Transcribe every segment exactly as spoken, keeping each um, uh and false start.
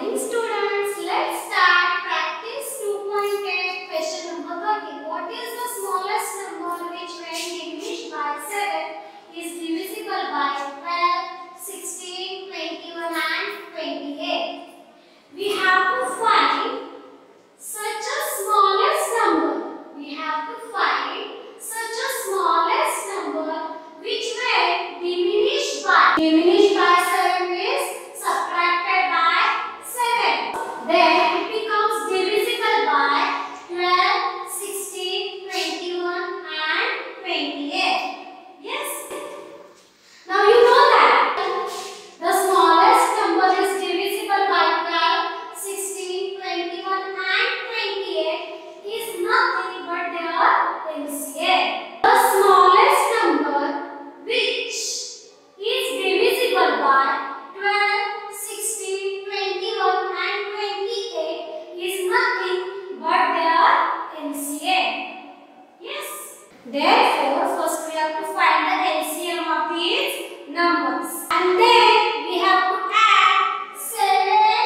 morning students. Let's start practice two point eight question number thirty. What is the smallest number which when diminished by seven is divisible by twelve, sixteen, twenty-one and twenty-eight? We have to find such a smallest number. We have to find such a smallest number which when diminished by diminished by seven is subtracted by seven. Then it becomes divisible by twelve, sixteen, twenty-one and twenty-eight. Yes. Now you know that the smallest number is divisible by twelve, sixteen, twenty-one and twenty-eight is nothing but their L C M. The smallest number which is divisible by twelve, sixteen, twenty-one and twenty-eight is nothing but their L C M. Yes. Therefore, first we have to find the L C M of these numbers. And then we have to add seven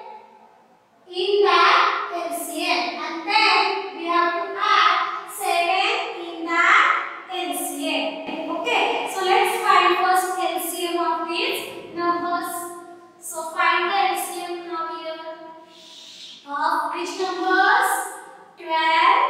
in that L C M. And then we have to add seven in that L C M. Okay. So let's find first L C M of these numbers. So find the L C M now here. Of which numbers? twelve,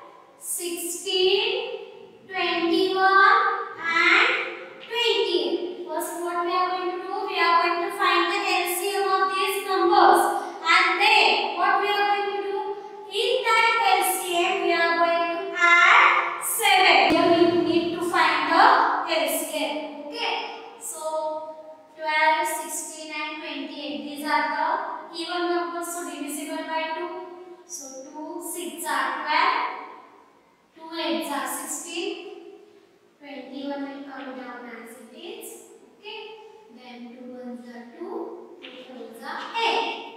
sixteen, twenty-one and twenty-eight. First what we are going to do? We are going to find the L C M of these numbers. And then what we are going to do? In that L C M we are going to add seven. Here we need to find the L C M. Okay. So twelve, sixteen and twenty-eight. These are the even numbers, so divisible by two. So two, six are twelve. two eights are sixteen. twenty-one will come down as it is. Okay. Then two ones are two. two fours are eight.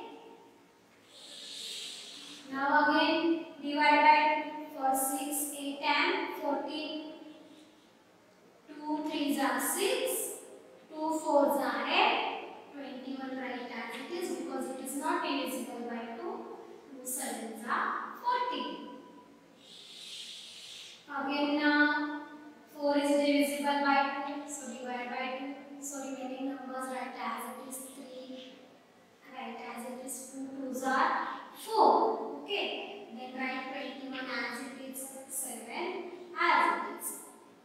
Now again divide by two. four, six, eight and fourteen. two threes are six. two fours are eight. twenty-one write as it is because it is not divisible by two. two sevens are fourteen. Again uh, four is divisible by two, so divide by two. So remaining numbers write as it is three, write as it is two, twos are four. Okay. Then write twenty-one as it is seven as it is.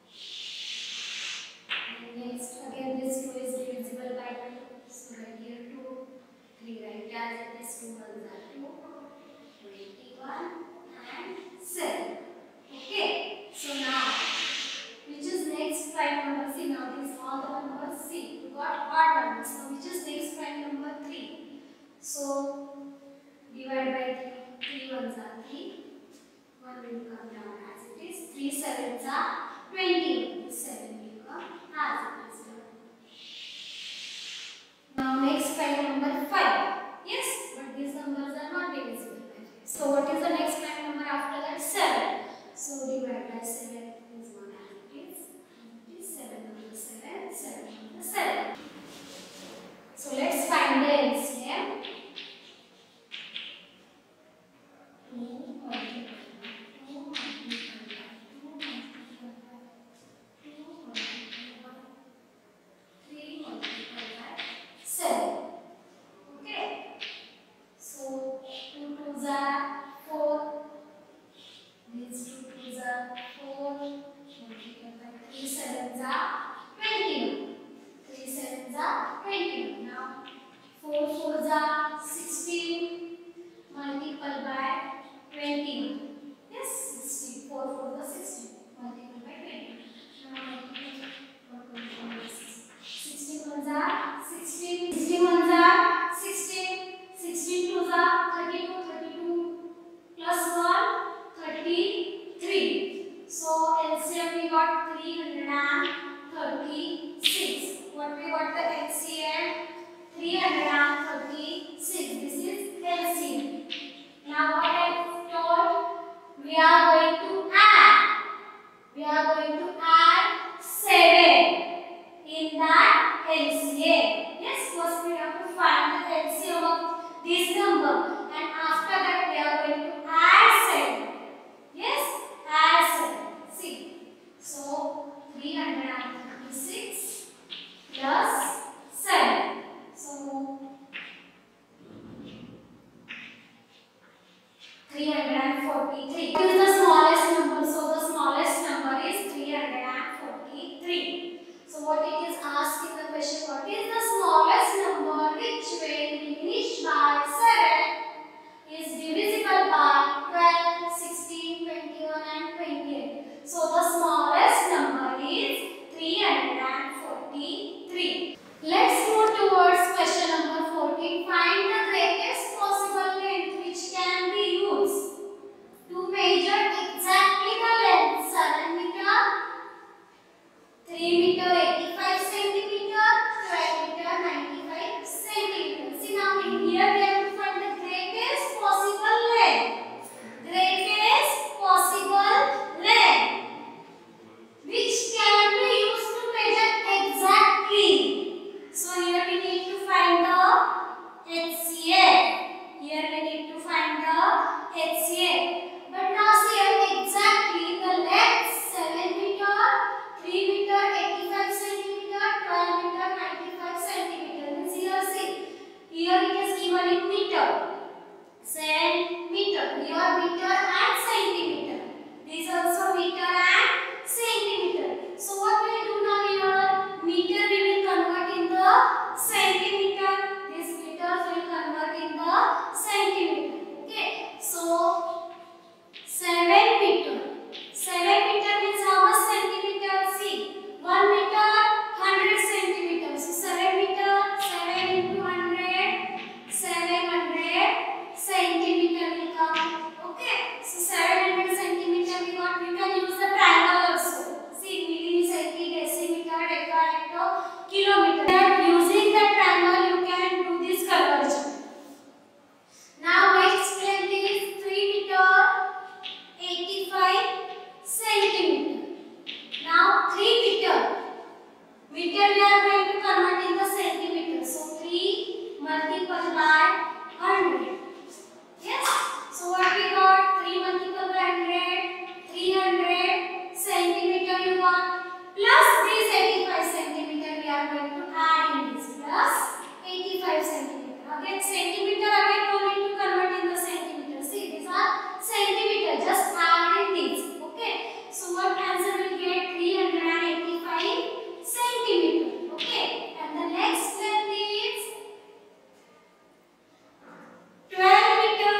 And next again this two is divisible by two, so write here two. three write as it is two ones are two. twenty-one and seven. Okay. So now, which is next prime number? See, now these all the numbers. See, we got odd numbers. Now, which is next prime number? three. So, divide by three. three ones are three. one will come down as it is. three sevens are twenty. seven will come as it is. Now, next prime number five. Yes, but these numbers are not divisible by five. So, what is the next prime number after that? seven. So divide by seven is one as it is. It is seven over seven, seven over seven. So let's find the L C M. two what is the smallest number which when diminished by seven is divisible by twelve, sixteen, twenty-one and twenty-eight. So the smallest number is three hundred forty-three. Let's move towards question number fourteen. Find the greatest possible length which can be used to measure exactly the length. seven meter, three meter eighty-five centimeter, twelve meter ninety-five centimeter. See now in here we have to find the greatest possible length. Greatest possible length which can be used to measure exactly. So here we need to find the H C F. Here we need to find the H C F. But now see here exactly the length seven meter, three meter eighty-five centimeter, twelve meter ninety-five centimeter. Means here see, here it is given in meter. Centimeter. Here meter and centimeter. This is also meter and centimeter. So what will we do now here? Meter we will convert in the centimeter. This meter will convert in the centimeter. Okay. So seven meter. seven meter means how much centimeter? See, one meter, one hundred centimeters. So seven meter, seven into one hundred, seven hundred centimeter will come. Okay. So seven hundred centimeter we got. You can use the triangle also. See, milli, centi, decimeter, deca, hecto, kilometer. Using the triangle you can do this conversion. Now next length is three meter, eighty-five centimeter. Now three meter. Meter we are going to convert in the centimeter. So three multiplied by one hundred. Yes. So what we got? three multiplied by one hundred. three hundred centimeter you got. Plus this eighty-five centimeter we are going to add in this. Plus eighty-five centimeter. Again centimeter again no need to convert in the centimeter. See these are centimeter. Just add in these. Okay. So what answer will get? three hundred eighty-five centimeter. Okay. And the next length is twelve meter,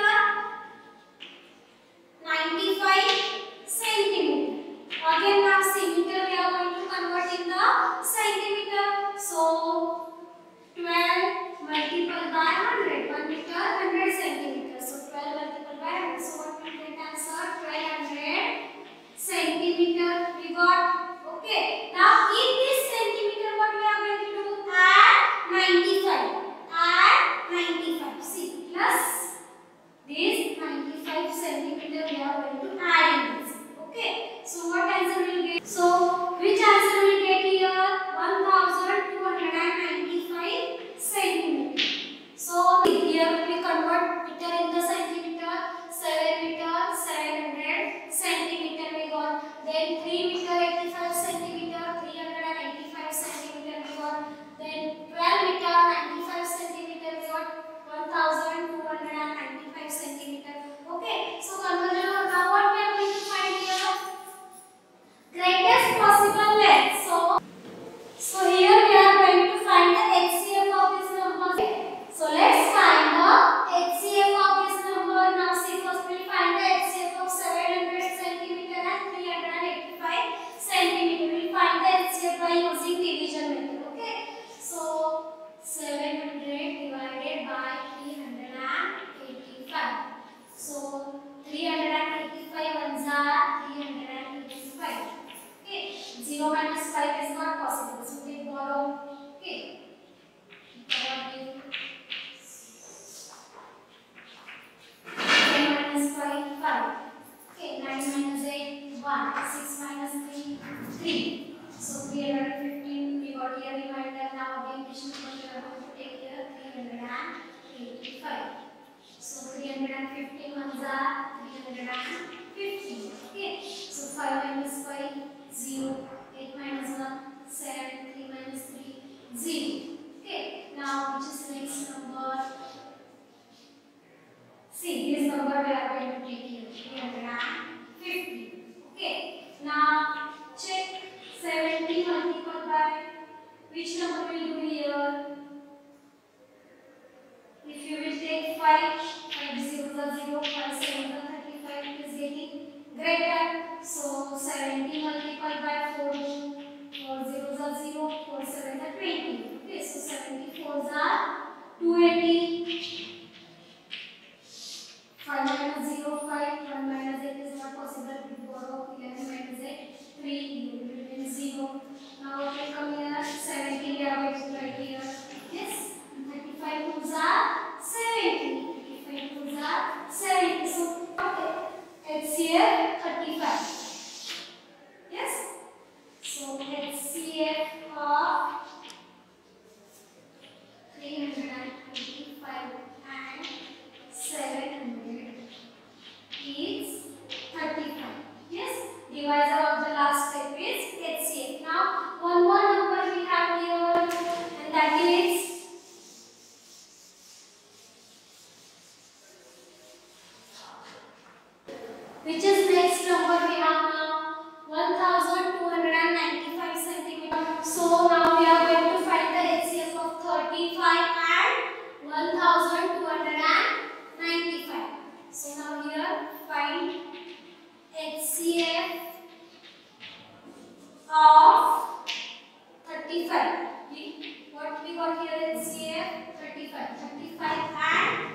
ninety-five centimeter. Again now see meter we are going to convert in the centimeter. So twelve multiplied by one hundred. one meter, one hundred centimeter. So twelve multiplied by one hundred. So what will get answer? twelve hundred centimeter we got. Okay. Now in this centimeter what we are going to do? Add ninety-five. Add ninety-five. See plus this ninety-five centimeter we are going to add in this. Okay. So what answer will get? So which answer will get here? one thousand two hundred ninety-five centimeter. So here we convert meter in the centimeter. seven meter, seven hundred centimeter we got. Then three meter, eighty-five centimeter, three hundred eighty-five centimeter we got. Then twelve meter, ninety-five centimeter we got. one thousand two hundred ninety-five centimeter. Okay. So conversion now what we are going to find here? Greatest possible length. So so here we are going to find the H C F of this number. So let's find the H C F of this number. Now see first we will find the H C F of seven hundred centimeter and three hundred eighty-five centimeter. We will find the H C F by using division method. Okay. So seven hundred divided by three hundred eighty-five. So three hundred eighty-five ones are three hundred eighty-five. Okay. zero minus five is not possible. So we borrow. Okay. Borrow ten minus five, five. Okay. nine minus eight, one. six minus three, three. So three hundred fifteen we got here reminder. Now again addition we are going to take here three hundred eighty-five. So three hundred fifteen ones are three hundred fifty. Okay. So five minus five, zero. eight minus one, seven. three minus three, zero. Okay. Now which is next number? See this number we are going to take here three hundred fifty. Okay. Now check seventy multiplied by which number will do here? greater. So seventy multiplied by four, four zeros are zero, four sevens are twenty. Okay, so seventy-fours are two hundred eighty. five minus zero, five, one minus eight is not possible. We borrow eleven minus eight, three, remains zero. Now what will come here? seventy we are going to write here. Yes, thirty-five twos are seventy. thirty-five twos are seventy. So H C F thirty-five. Yes? So H C F of three hundred twenty-five and seven hundred is thirty-five. Yes? Divisor of the last step is H C F. Now one more number we have here, and that is which is next number we have now? one thousand two hundred ninety-five centimeters. So now we are going to find the H C F of thirty-five and one thousand two hundred ninety-five. So now here find H C F of thirty-five. We, what we got here? H C F thirty-five. thirty-five and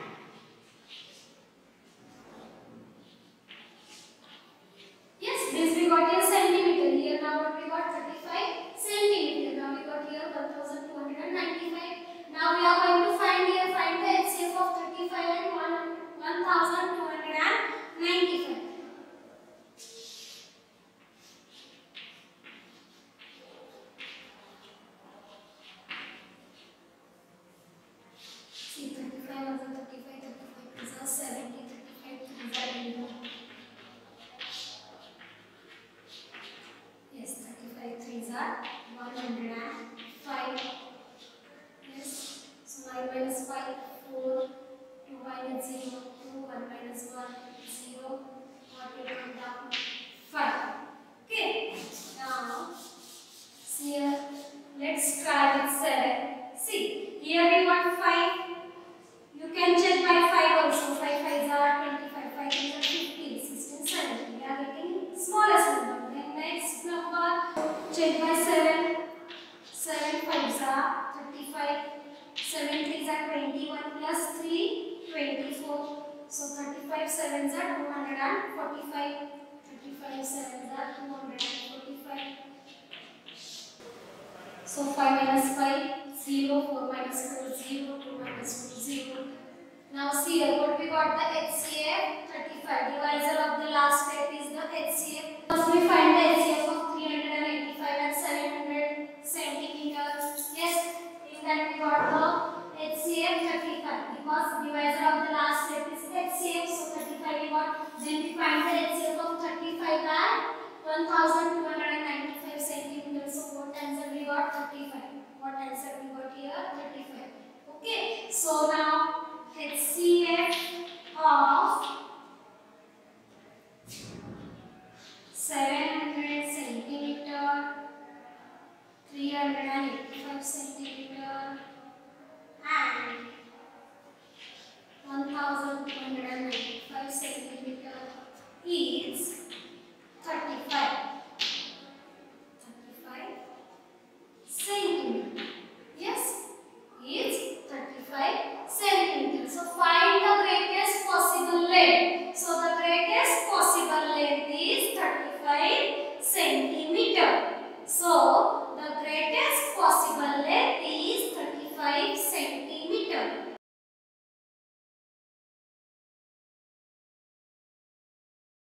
yes, this we got in centimeter. Here now what we got? thirty-five centimeter. Now we got here one thousand two hundred ninety-five. Now we are going to find here, find the H C F of thirty-five and one thousand two hundred ninety-five. See, thirty-five over thirty-five, thirty-five is a seventy, thirty-five is a zero. Yes, thirty-five threes are one hundred five. Yes, so nine minus five, four, two minus zero, two, one minus one, zero, what will come down? five. Okay, now see here, let's try with seven. See, here we got five. You can check by five also. five fives are twenty-five, five fives are fifty, sixteen, seventeen. We are getting smallest number. Then next number, check by seven. seven fives are thirty-five. seven threes are twenty-one plus three, twenty-four. So thirty-five sevens are two hundred forty-five. thirty-five sevens are two hundred forty-five. So five minus five, zero, four minus four, zero, two minus two, zero. Now see here, what we got? The H C F thirty-five. Divisor of the last step is the H C F. First we find the H C F of three hundred eighty-five and seven hundred centimeters. Yes, in that we got the H C F thirty-five because divisor of the last step is H C F. So thirty-five we got. Then we find the H C F of thirty-five and one thousand two hundred ninety-five centimeters. So what answer we got? thirty-five. What answer we got here? thirty-five. Okay. So